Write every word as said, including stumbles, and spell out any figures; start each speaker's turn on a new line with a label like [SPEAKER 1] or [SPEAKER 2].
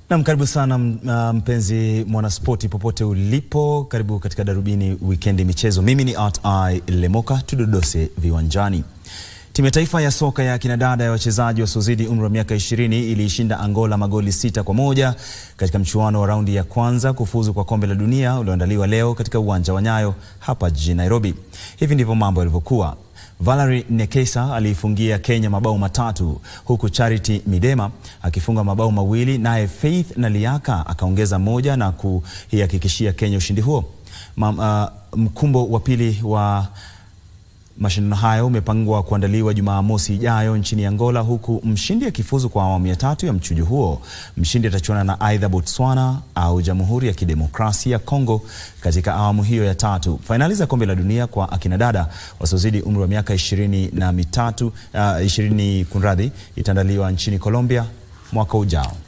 [SPEAKER 1] Na karibu sana mpenzi mwanaspoti popote ulipo, karibu katika Darubini Weekend Michezo. Mimi ni Art I Lemoka, tudodose viwanjani. Timu ya taifa ya soka ya akina dada ya wachezaji wasiozidi umri wa miaka ishirini iliishinda Angola magoli sita kwa moja katika mchuano wa raundi ya kwanza kufuzu kwa kombe la dunia ulioandaliwa leo katika uwanja wa Nyayo hapa jijini Nairobi. Hivi ndivyo mambo yalivyokuwa. Valery Nekesa aliifungia Kenya mabao matatu, huku Charity Midema akifunga mabao mawili, naye Faith Naliaka akaongeza moja na kuhakikishia Kenya ushindi huo. Mkumbo wa pili wa mashindano hayo umepangwa kuandaliwa Jumamosi ijayo nchini Angola, huku mshindi akifuzu kwa awamu ya tatu ya mchujo huo. Mshindi atachuana na aidha Botswana au Jamhuri ya Kidemokrasia ya Kongo katika awamu hiyo ya tatu. Fainali za kombe la dunia kwa akina dada wasiozidi umri wa miaka ishirini na mitatu, uh, ishirini kunradhi, itaandaliwa nchini Colombia mwaka ujao.